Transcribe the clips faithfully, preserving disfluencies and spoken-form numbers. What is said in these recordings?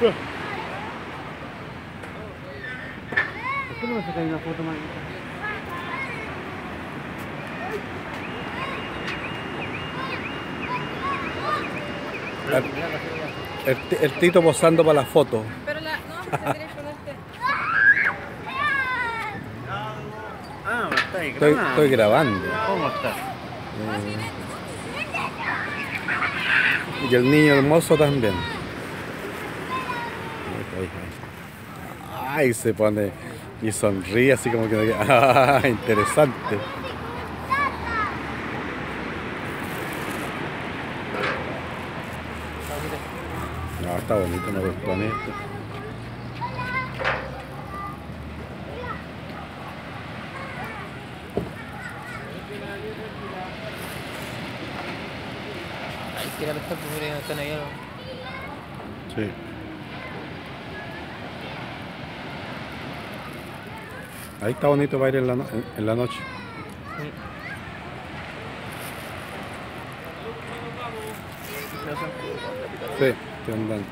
qué no me sacáis una foto más? El, el Tito posando para la foto. Pero la... no, tendría que ponerte... Ah, me está ahí Estoy, grabando. estoy grabando. ¿Cómo está? Eh, y el niño hermoso también. Ay, se pone y sonríe así como que... Ah, interesante. No, está bonito, me gustó a mí esto. Ay, que era mejor, pues mira, están allá. Sí. Ahí está bonito para ir en la, no en, en la noche. Sí. Sí, estoy andando.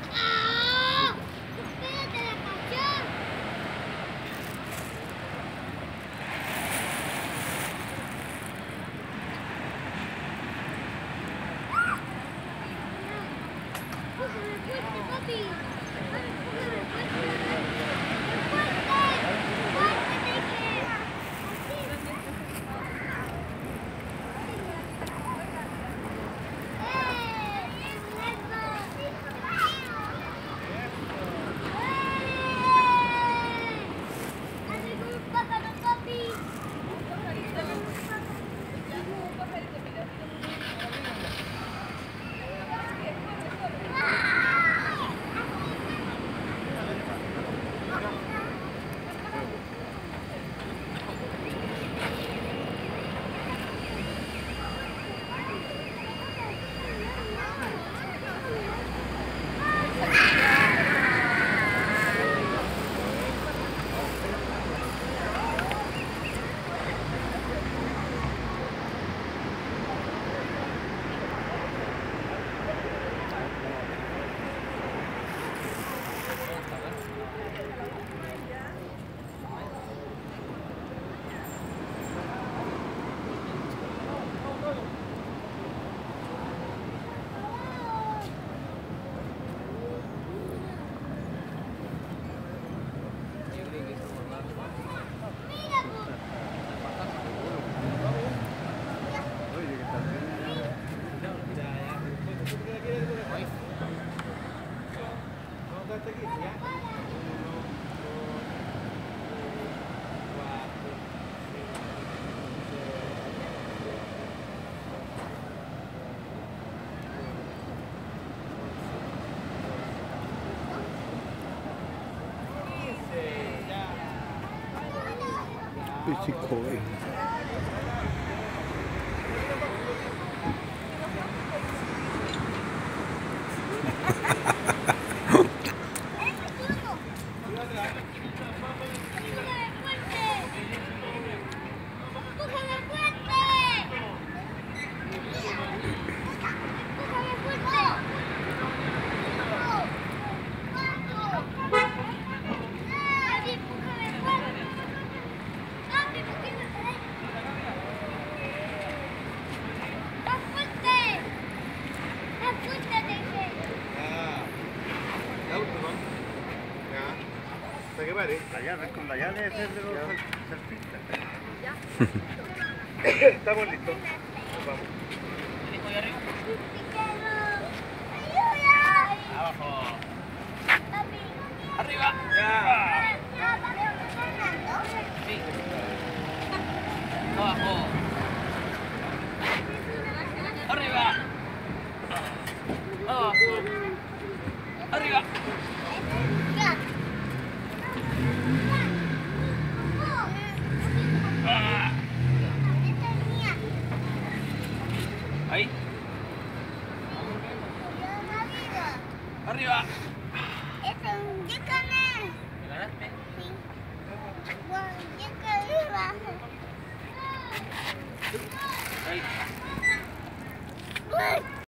Chico, Allá, con la llave de los surfistas. Estamos listos. Nos vamos. Abajo. Arriba. Ya. Sí. Abajo. Arriba. Abajo. Arriba. Ahí. Arriba. Es un yécame. ¿Me ganaste? Sí. Bueno, yécame Ahí. abajo.